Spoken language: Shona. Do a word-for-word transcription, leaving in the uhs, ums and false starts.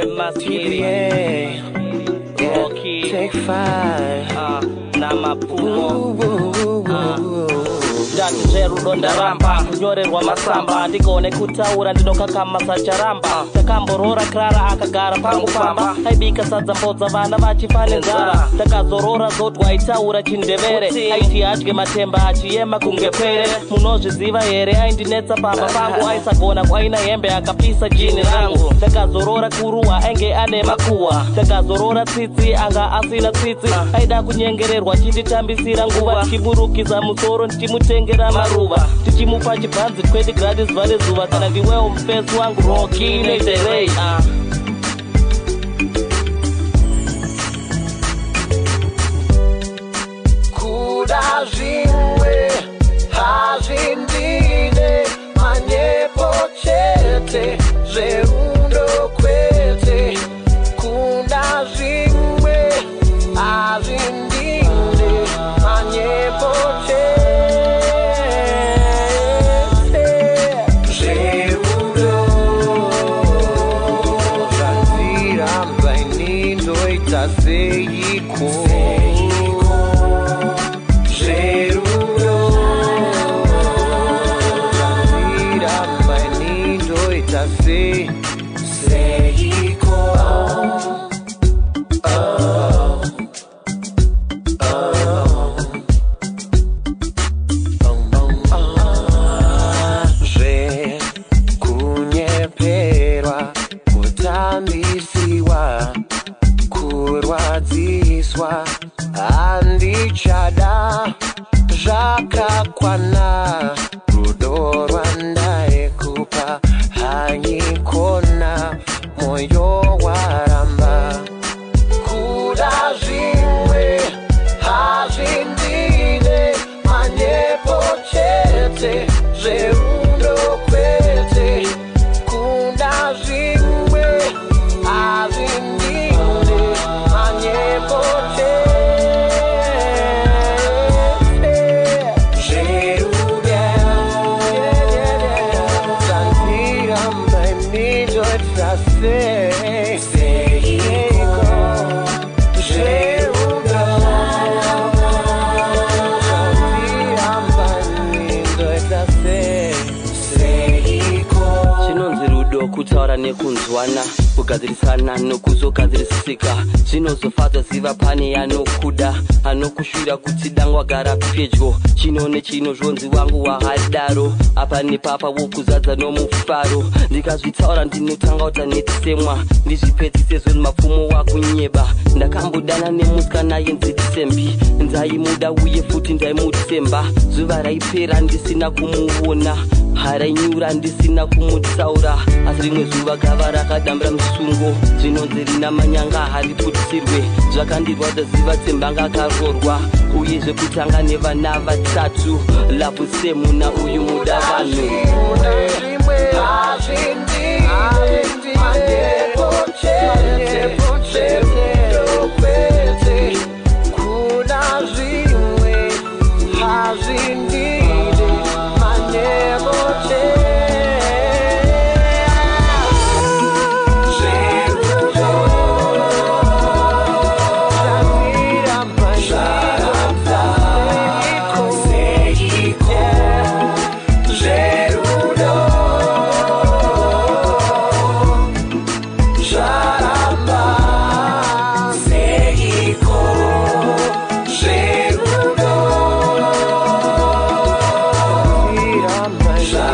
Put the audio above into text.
T B A, yeah, take five, uh, Namapumo, uh. Dati zeru donda ramba kunyorerwa masamba ndigone kutaura ndinoka kama sacharamba takamborora Clara akagara pangu pamba haibika sadza mbodza vana vachifane nzara takazorora zotwa aitaura chindevere aiti adye matemba achiyema kunge pere munozviziva here aindinetsa pamba pangu aisagona kwaina hembe akapisa jini rangu takazorora kuruwa ainge ane makuwa takazorora tsitsi anga asina tsitsi aida kunyengererwa chinditambisira nguva chiburukiza musoro ndichimutengera maruva tichimupa chibhanzi kwete gradis vale zuva kana ndiwewo mufesi wangu Rocky Nedelay kuda zvimwe hazvindine manyepo chete zverudo kwete kuda zvimwe hazvindine manyepo chete zverudo zvandiramba ini ndoita seiko Say, say he called. Oh, oh, oh. Je kunyeperwa kutambisiwa kurwadziswa handichada zvakakwana rudo rwandaikupa hanyikona moyo waramba kuda zvimwe hazvindine manyepo chete zverudo kwete kuda zvimwe hazvindine manyepo chete Say, say he go, say uga, say, say he go. Chinonzi rudo kutaura nekunzwana kugadzirisana nokuzogadzirisika zvinozofadza ziva pane yanokuda anokushwira kuti dangwa gara pedyo chino nechino zvonzi wangu wahadaro apa nepapa wokuzadza nomufaro ndikazvitaura ndinotanga uta netisemwa ndizvipedzise zvenzi mapfumo wakunyeba ndakambodana nemusikana yenzi Disembi ndaimuda uye futi ndaimutsemba zuva raipera ndisina kumuona harainyura ndisina kumutsaura asi rimwe zuva gava rakadambira musungo zvinonzi rina manyanga hariputisirwe zvakandirwadza ziva tsembanga akarorwa uye zvekutanga nevana vatatu lapu semuna uyu muda vanhu Shine.